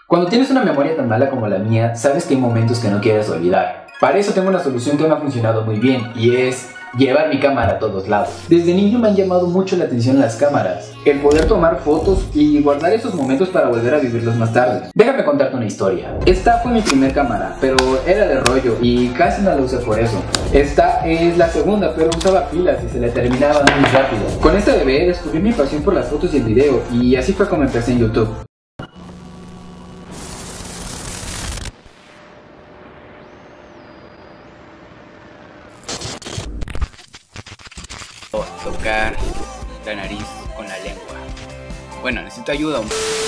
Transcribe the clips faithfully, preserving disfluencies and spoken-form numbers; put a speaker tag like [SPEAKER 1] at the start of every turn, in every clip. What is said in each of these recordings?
[SPEAKER 1] Cuando tienes una memoria tan mala como la mía, sabes que hay momentos que no quieres olvidar. Para eso tengo una solución que me ha funcionado muy bien y es llevar mi cámara a todos lados. Desde niño me han llamado mucho la atención las cámaras, el poder tomar fotos y guardar esos momentos para volver a vivirlos más tarde. Déjame contarte una historia. Esta fue mi primer cámara, pero era de rollo y casi no la usé por eso. Esta es la segunda, pero usaba pilas y se le terminaba muy rápido. Con esta bebé descubrí mi pasión por las fotos y el video y así fue como empecé en YouTube.
[SPEAKER 2] Tocar la nariz con la lengua. Bueno, necesito ayuda.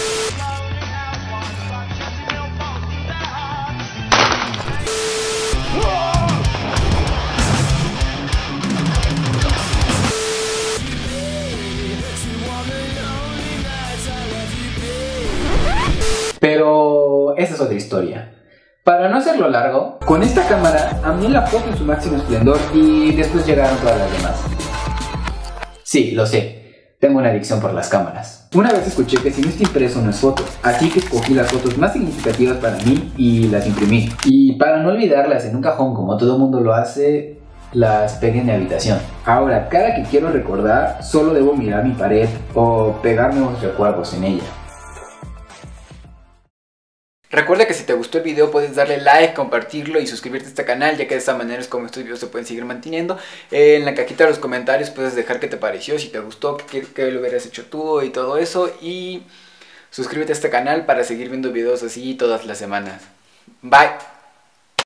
[SPEAKER 1] Pero esa es otra historia. Para no hacerlo largo, con esta cámara amé la foto en su máximo esplendor y después llegaron todas las demás. Sí, lo sé, tengo una adicción por las cámaras. Una vez escuché que si no está impreso no es foto, así que escogí las fotos más significativas para mí y las imprimí. Y para no olvidarlas en un cajón como todo el mundo lo hace, las pegué en mi habitación. Ahora, cada que quiero recordar, solo debo mirar mi pared o pegar nuevos recuerdos en ella.
[SPEAKER 2] Recuerda que si te gustó el video puedes darle like, compartirlo y suscribirte a este canal, ya que de esta manera es como estos videos se pueden seguir manteniendo. Eh, en la cajita de los comentarios puedes dejar qué te pareció, si te gustó, qué, qué lo hubieras hecho tú y todo eso. Y suscríbete a este canal para seguir viendo videos así todas las semanas. Bye.